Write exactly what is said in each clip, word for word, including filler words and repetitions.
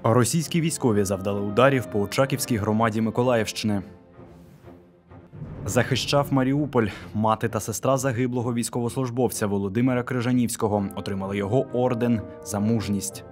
Російські військові завдали ударів по Очаківській громаді Миколаївщини. Захищав Маріуполь. Мати та сестра загиблого військовослужбовця Володимира Крижанівського отримали його орден за мужність.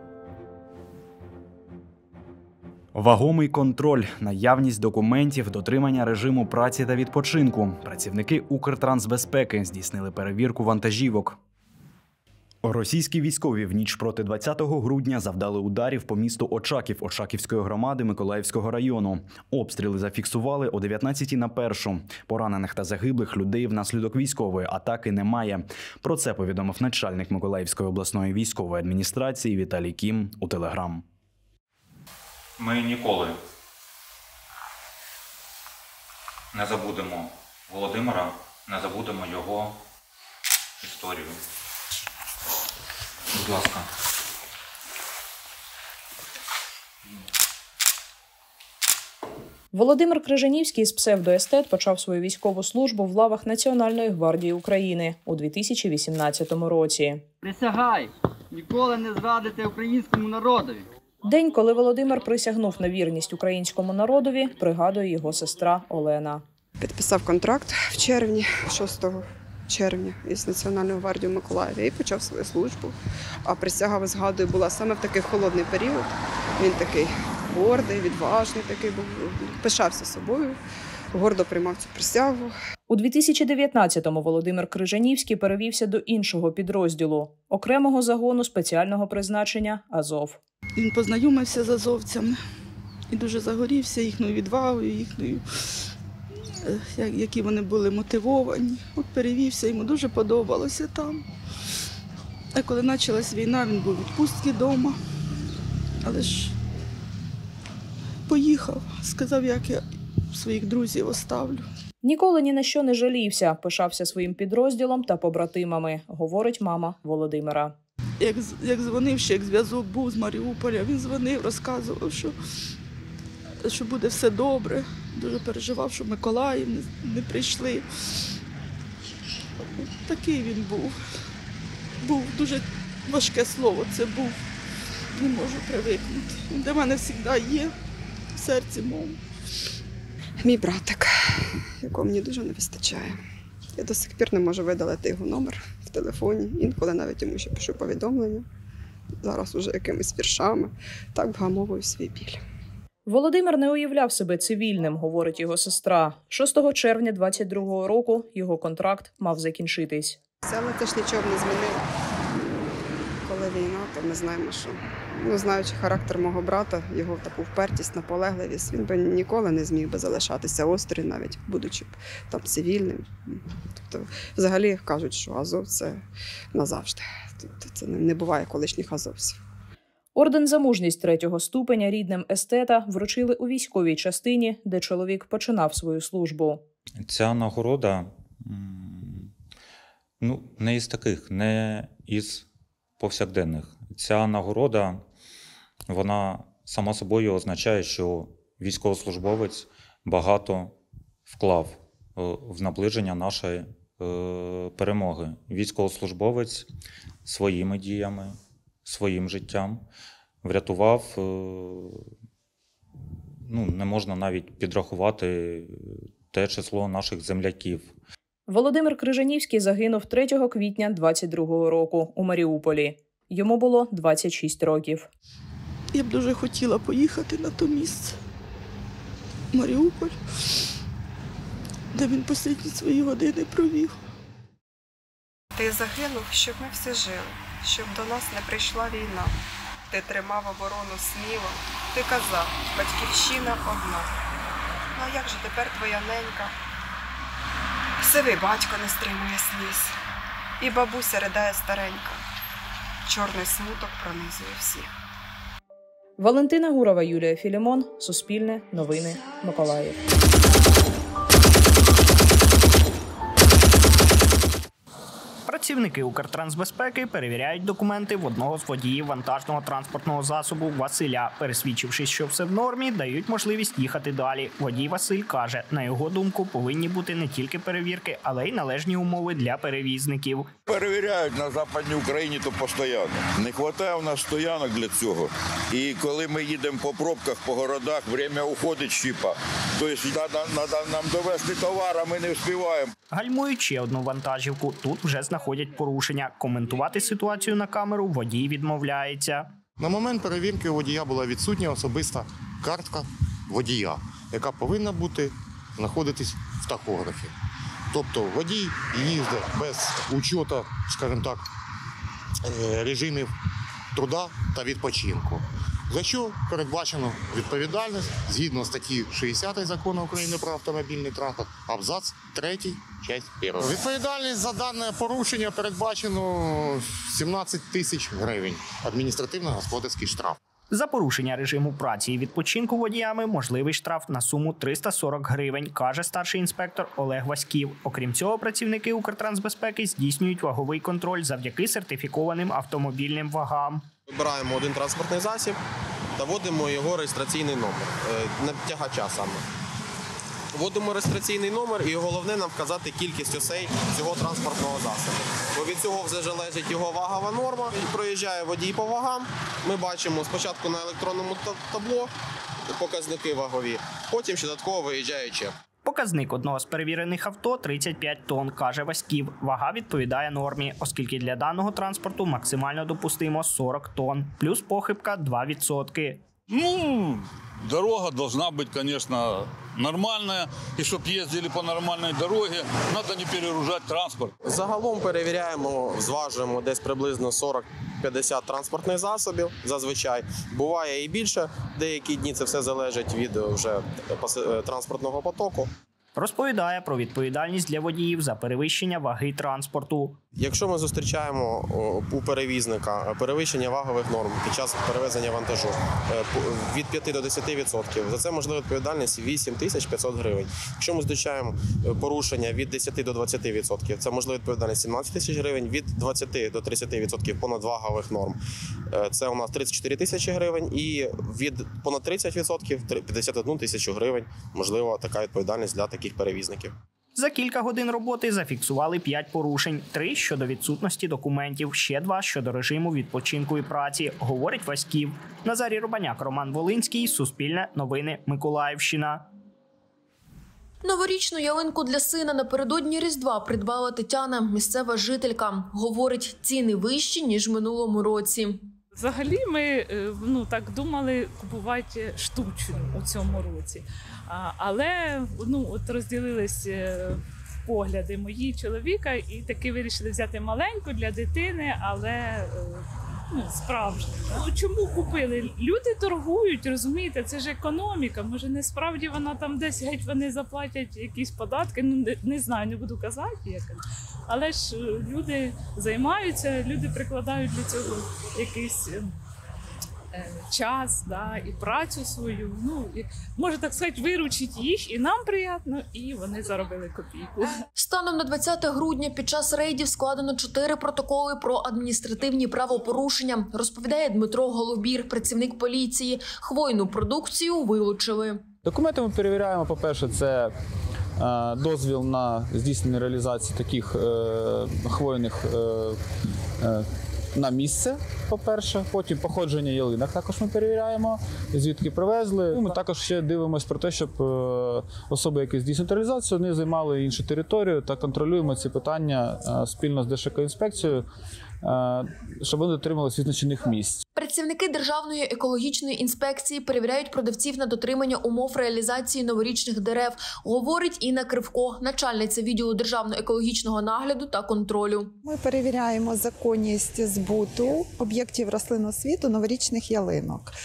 Вагомий контроль, наявність документів, дотримання режиму праці та відпочинку. Працівники Укртрансбезпеки здійснили перевірку вантажівок. Російські військові в ніч проти двадцятого грудня завдали ударів по місту Очаків Очаківської громади Миколаївського району. Обстріли зафіксували о дев'ятнадцятій на першу. Поранених та загиблих людей внаслідок військової атаки немає. Про це повідомив начальник Миколаївської обласної військової адміністрації Віталій Кім у Телеграм. Ми ніколи не забудемо Володимира, не забудемо його історію. Будь ласка. Володимир Крижанівський з псевдоестет почав свою військову службу в лавах Національної гвардії України у дві тисячі вісімнадцятому році. Присягай ніколи не зрадити українському народові. День, коли Володимир присягнув на вірність українському народові, пригадує його сестра Олена. Підписав контракт в червні, шостого червня із Національною гвардією Миколаєва і почав свою службу. А присяга, згадую, була саме в такий холодний період. Він такий гордий, відважний, такий був, пишався собою, гордо приймав цю присягу. У дві тисячі дев'ятнадцятому Володимир Крижанівський перевівся до іншого підрозділу – окремого загону спеціального призначення «Азов». Він познайомився з азовцями і дуже загорівся їхньою відвагою, їхньою, які вони були мотивовані. От перевівся, йому дуже подобалося там. А коли почалась війна, він був у відпустці вдома, але ж поїхав, сказав, як я своїх друзів оставлю. Ніколи ні на що не жалівся, пишався своїм підрозділом та побратимами, говорить мама Володимира. Як, як дзвонив, ще як зв'язок був з Маріуполя, він дзвонив, розказував, що, що буде все добре. Дуже переживав, що Миколаїв не, не прийшли. Такий він був. Був дуже важке слово, це був. Не можу привикнути. Він для мене завжди є в серці моєму. Мій братик, якого мені дуже не вистачає. Я до сих пір не можу видалити його номер в телефоні. Інколи навіть йому ще пишу повідомлення. Зараз уже якимись віршами. Так вгамовую свій біль. Володимир не уявляв себе цивільним, говорить його сестра. шостого червня двадцять другого року його контракт мав закінчитись. Але це ж нічого не змінило. Коли війна, то ми знаємо, що, ну, знаючи характер мого брата, його таку впертість, наполегливість, він би ніколи не зміг би залишатися осторонь, навіть будучи там цивільним. Тобто, взагалі кажуть, що Азов – це назавжди. Тобто, це не буває колишніх азовців. Орден за мужність третього ступеня рідним естета вручили у військовій частині, де чоловік починав свою службу. Ця нагорода, ну, не із таких, не із повсякденних. Ця нагорода, вона сама собою означає, що військовослужбовець багато вклав в наближення нашої перемоги. Військовослужбовець своїми діями, своїм життям врятував, ну, не можна навіть підрахувати те число наших земляків. Володимир Крижанівський загинув третього квітня двадцять другого року у Маріуполі. Йому було двадцять шість років. Я б дуже хотіла поїхати на то місце, Маріуполь, де він останні свої години провів. Ти загинув, щоб ми всі жили, щоб до нас не прийшла війна. Ти тримав оборону сміло, ти казав, батьківщина одна. Ну а як же тепер твоя ненька? Сивий батько не стримує сліз, і бабуся ридає старенька. Чорний смуток пронизує всіх. Валентина Гурова, Юлія Філімон, Суспільне, Новини, Миколаїв. Працівники Укртрансбезпеки перевіряють документи в одного з водіїв вантажного транспортного засобу Василя. Пересвідчившись, що все в нормі, дають можливість їхати далі. Водій Василь каже, на його думку, повинні бути не тільки перевірки, але й належні умови для перевізників. Перевіряють на Западній Україні, то постійно. Не вистачає у нас стоянок для цього. І коли ми їдемо по пробках, по городах, время уходить щіпа. Тобто треба нам довезти товар, а ми не встигаємо. Гальмують ще одну вантажівку. Тут вже знаходять порушення. Коментувати ситуацію на камеру водій відмовляється. На момент перевірки у водія була відсутня особиста картка водія, яка повинна бути знаходитись в тахографі. Тобто водій їздить без учету, скажімо так, режимів труда та відпочинку. За що передбачено відповідальність згідно статті шістдесят Закону України про автомобільний транспорт, абзац третій, часть перша. Відповідальність за дане порушення передбачено сімнадцять тисяч гривень. Адміністративно-господарський штраф. За порушення режиму праці і відпочинку водіями можливий штраф на суму триста сорок гривень, каже старший інспектор Олег Васьків. Окрім цього, працівники Укртрансбезпеки здійснюють ваговий контроль завдяки сертифікованим автомобільним вагам. Вибираємо один транспортний засіб та вводимо його реєстраційний номер, на тягача саме. Вводимо реєстраційний номер і головне нам вказати кількість осей цього транспортного засобу. Бо від цього вже залежить його вагова норма. Проїжджає водій по вагам, ми бачимо спочатку на електронному табло показники вагові, потім ще додатково виїжджає чек. Показник одного з перевірених авто – тридцять п'ять тонн, каже Васьків. Вага відповідає нормі, оскільки для даного транспорту максимально допустимо сорок тонн, плюс похибка два відсотки. Ну, дорога должна быть, конечно, нормальная. И чтобы ездили по нормальной дороге, надо не перегружать транспорт. Загалом перевіряємо, зважуємо десь приблизно сорок-п'ятдесят транспортних засобів, зазвичай. Буває і більше, деякі дні це все залежить від вже транспортного потоку. Розповідає про відповідальність для водіїв за перевищення ваги транспорту. Якщо ми зустрічаємо у перевізника перевищення вагових норм під час перевезення вантажу від п'яти до десяти відсотків, за це можлива відповідальність вісім тисяч п'ятсот гривень. Якщо ми зустрічаємо порушення від десяти до двадцяти відсотків, це можлива відповідальність сімнадцять тисяч гривень, від двадцяти до тридцяти відсотків понад вагових норм. Це у нас тридцять чотири тисячі гривень і від понад тридцять відсотків п'ятдесят одну тисячу гривень можлива така відповідальність для таких перевізників. За кілька годин роботи зафіксували п'ять порушень. Три щодо відсутності документів, ще два щодо режиму відпочинку і праці, говорить Васьків. Назарій Рубаняк, Роман Волинський, Суспільне новини, Миколаївщина. Новорічну ялинку для сина напередодні Різдва придбала Тетяна, місцева жителька. Говорить, ціни вищі, ніж в минулому році. Взагалі ми ну, так думали купувати штучну у цьому році. А, але ну, от розділились погляди мої чоловіка і таки вирішили взяти маленьку для дитини, але ну, справжню. Ну, чому купили? Люди торгують, розумієте, це ж економіка. Може, не справді вона там десь геть вони заплатять якісь податки, ну не, не знаю, не буду казати. Як. Але ж люди займаються, люди прикладають для цього якийсь е, час, да, і працю свою. Ну, і, може так сказати, виручить їх, і нам приємно, і вони заробили копійку. Станом на двадцяте грудня під час рейдів складено чотири протоколи про адміністративні правопорушення, розповідає Дмитро Голубір, працівник поліції. Хвойну продукцію вилучили. Документи ми перевіряємо, по-перше, це дозвіл на здійснення реалізації таких е, хвойних е, е, на місце, по-перше. Потім походження ялинок також ми перевіряємо, звідки привезли. Ми також ще дивимося про те, щоб е, особи, які здійснюють реалізацію, не займали іншу територію та контролюємо ці питання е, спільно з Держекоінспекцією, е, щоб вони дотримувалися визначених місць. Працівники Державної екологічної інспекції перевіряють продавців на дотримання умов реалізації новорічних дерев, говорить Інна Кривко, начальниця відділу Державного екологічного нагляду та контролю. Ми перевіряємо законність збуту об'єктів рослинного світу новорічних ялинок.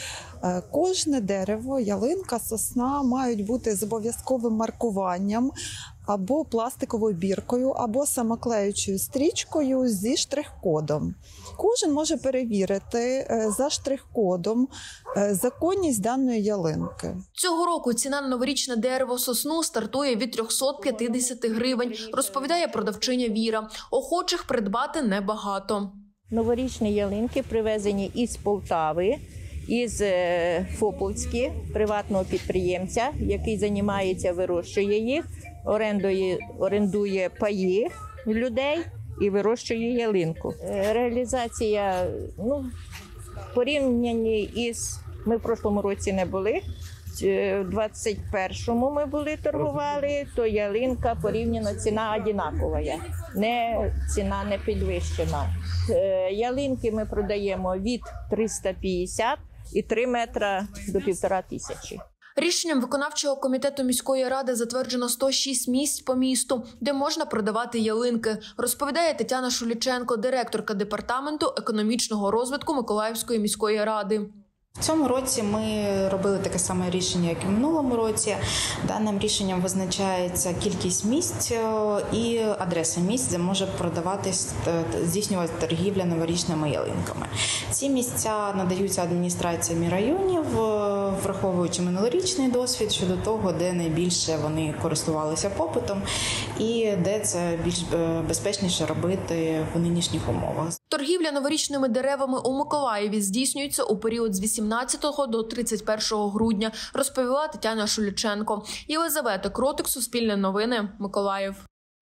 Кожне дерево, ялинка, сосна мають бути з обов'язковим маркуванням або пластиковою біркою, або самоклеючою стрічкою зі штрих-кодом. Кожен може перевірити за штрих-кодом законність даної ялинки. Цього року ціна на новорічне дерево сосну стартує від триста п'ятдесят гривень, розповідає продавчиня Віра. Охочих придбати небагато. Новорічні ялинки привезені із Полтави, із Фоповськи, приватного підприємця, який займається, вирощує їх, орендує, орендує паї в людей і вирощує ялинку. Реалізація, ну, в порівнянні із, ми в прошлому році не були, в двадцять першому ми були, торгували, то ялинка порівняно ціна одинакова, не, ціна не підвищена. Ялинки ми продаємо від триста п'ятдесят і три метри до півтора тисячі. Рішенням виконавчого комітету міської ради затверджено сто шість місць по місту, де можна продавати ялинки, розповідає Тетяна Шуліченко, директорка департаменту економічного розвитку Миколаївської міської ради. В цьому році ми робили таке саме рішення, як і в минулому році. Даним рішенням визначається кількість місць і адреса місць, де може продаватись, здійснювати торгівля новорічними ялинками. Ці місця надаються адміністраціями районів, враховуючи минулорічний досвід щодо того, де найбільше вони користувалися попитом і де це більш безпечніше робити в нинішніх умовах. Торгівля новорічними деревами у Миколаєві здійснюється у період з вісімнадцятого до тридцять першого грудня, розповіла Тетяна Шуліченко. Єлизавета Кротик, Суспільне новини, Миколаїв.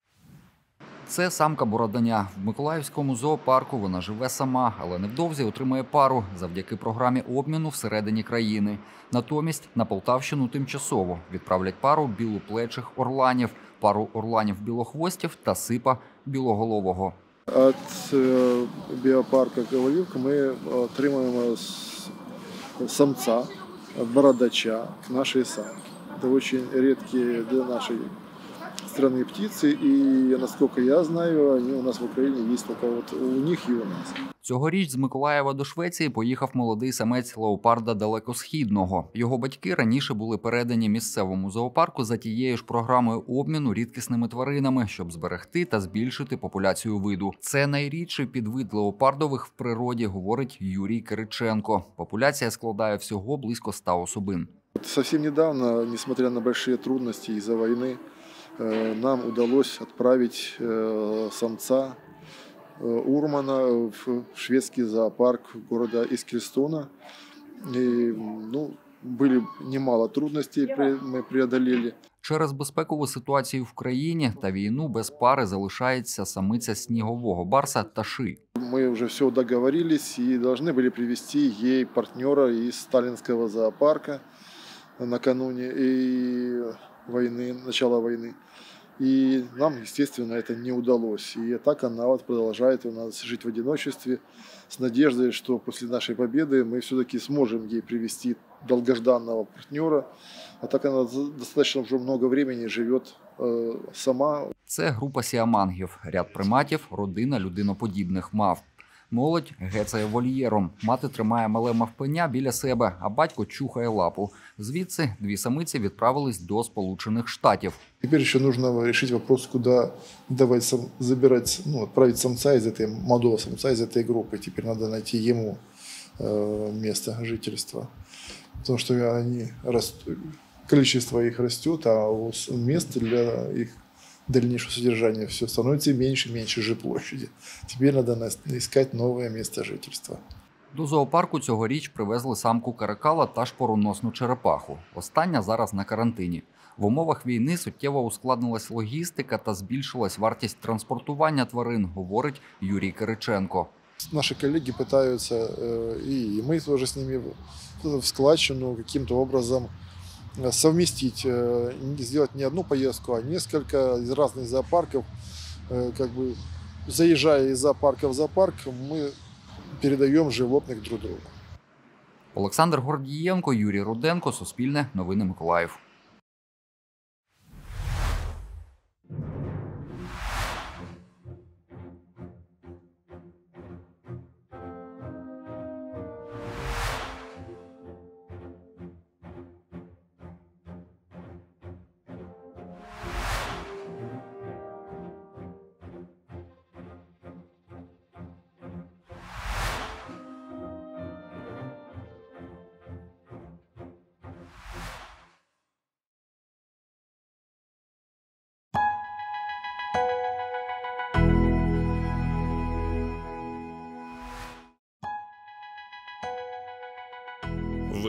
Це самка Бородання. В Миколаївському зоопарку вона живе сама, але невдовзі отримає пару завдяки програмі обміну всередині країни. Натомість на Полтавщину тимчасово відправлять пару білоплечих орланів, пару орланів-білохвостів та сипа білоголового. От біопарка Ковалівка ми отримуємо самця, бородача к нашей самке. Это очень редкие для нашей страны птицы, и, насколько я знаю, они у нас в Украине есть только вот у них и у нас. Цьогоріч з Миколаєва до Швеції поїхав молодий самець леопарда далекосхідного. Його батьки раніше були передані місцевому зоопарку за тією ж програмою обміну рідкісними тваринами, щоб зберегти та збільшити популяцію виду. Це найрідший підвид леопардових в природі, говорить Юрій Кириченко. Популяція складає всього близько ста особин. Совсем недавно, несмотря на большие трудности из-за войны, нам удалось отправить самца Урмана в шведский зоопарк города Искельстона. И, ну, были немало трудностей, мы преодолели. Через безпекову ситуацію в країні та війну без пари залишається самиця снігового барса Таши. Мы уже все договорились и должны были привезти ей партнера из сталинского зоопарка накануне и войны, начала войны. И нам, естественно, это не удалось. И так она вот продолжает у нас жить в одиночестве с надеждой, что после нашей победы мы все-таки сможем ей привести долгожданного партнера. А так она достаточно уже много времени живет э, сама. Це група сіамангів, ряд приматів, родина людиноподібних мавп. Молодь гецає вольєром. Мати тримає мале мавпеня біля себе, а батько чухає лапу. Звідси дві самиці відправились до Сполучених Штатів. Теперь еще нужно решить вопрос, куда давать сам, забирать, ну, отправить самца из этой, молодого самца из этой группы. Теперь надо найти ему э, место жительства. Потому что они растут, количество их растет, а мест для их дальнейшего содержания все становится меньше и меньше жилплощади. Теперь надо искать новое место жительства. До зоопарку цьогоріч привезли самку каракала та шпороносну черепаху. Остання зараз на карантині. В умовах війни суттєво ускладнилась логістика та збільшилась вартість транспортування тварин, говорить Юрій Кириченко. Наши коллеги пытаются, и мы тоже с ними в складчину каким-то образом совместить, сделать не одну поездку, а несколько из разных зоопарков. Как бы, заезжая из зоопарка в зоопарк, мы передаем животных друг другу. Олександр Гордієнко, Юрій Руденко, Суспільне, Новини Миколаїв.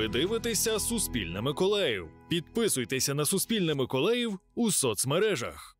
Ви дивитеся Суспільне Миколаїв. Підписуйтеся на Суспільне Миколаїв у соцмережах.